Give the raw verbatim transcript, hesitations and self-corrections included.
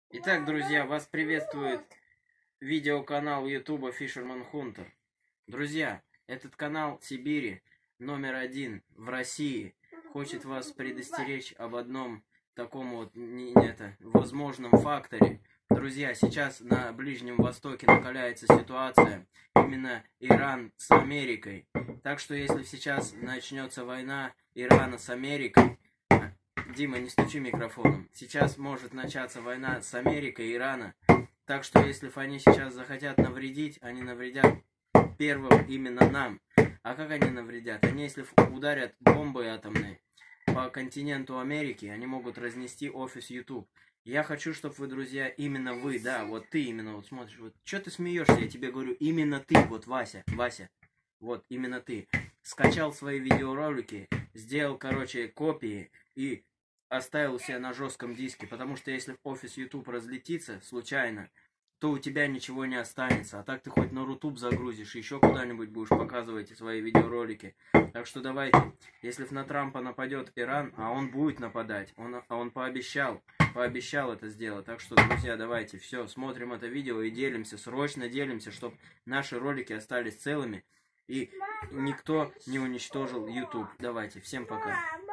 Итак, друзья, вас приветствует видеоканал YouTube Fisherman Hunter. Друзья, этот канал Сибири номер один в России хочет вас предостеречь об одном таком вот не, это, возможном факторе. Друзья, сейчас на Ближнем Востоке накаляется ситуация, именно Иран с Америкой. Так что если сейчас начнется война Ирана с Америкой, Дима, не стучи микрофоном. Сейчас может начаться война с Америкой и Ирана. Так что, если они сейчас захотят навредить, они навредят первым именно нам. А как они навредят? Они, если ударят бомбой атомной по континенту Америки, они могут разнести офис YouTube. Я хочу, чтобы вы, друзья, именно вы, да, вот ты именно вот смотришь. Вот, что ты смеешься? Я тебе говорю, именно ты, вот Вася, Вася. Вот, именно ты. Скачал свои видеоролики, сделал, короче, копии и оставил себя на жестком диске, потому что если офис YouTube разлетится случайно, то у тебя ничего не останется. А так ты хоть на Рутуб загрузишь, еще куда-нибудь будешь показывать свои видеоролики. Так что давайте, если на Трампа нападет Иран, а он будет нападать, он, а он пообещал, пообещал это сделать. Так что, друзья, давайте, все, смотрим это видео и делимся, срочно делимся, чтобы наши ролики остались целыми и никто не уничтожил YouTube. Давайте, всем пока.